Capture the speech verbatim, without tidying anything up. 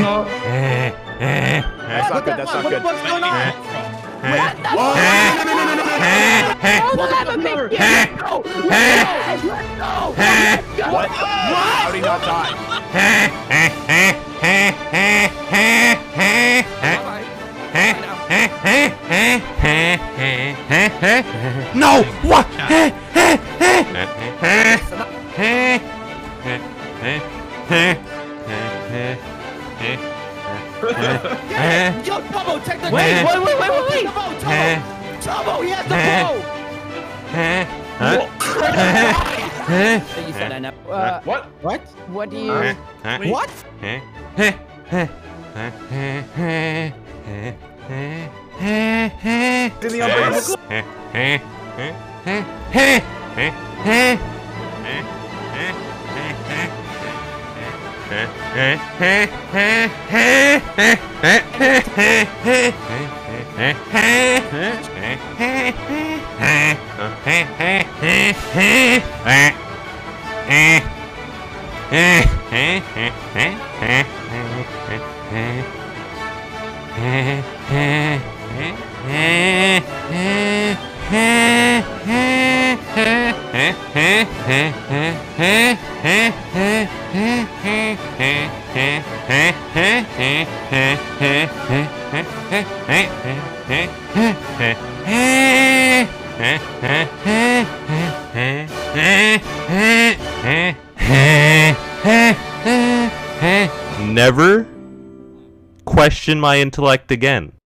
no. That's not good. That's not good. What's going on? What? No, no, no, no, no, no. Let's go. Let's go. Let's go. What? How did he not die? No! What? Yo, Turbo, take the Wait, wait, wait, wait, wait, wait. Turbo, Turbo, Turbo, he has the bow. You said I know. Uh, What? What? what do you... What? In the umbrella. Never question my intellect again.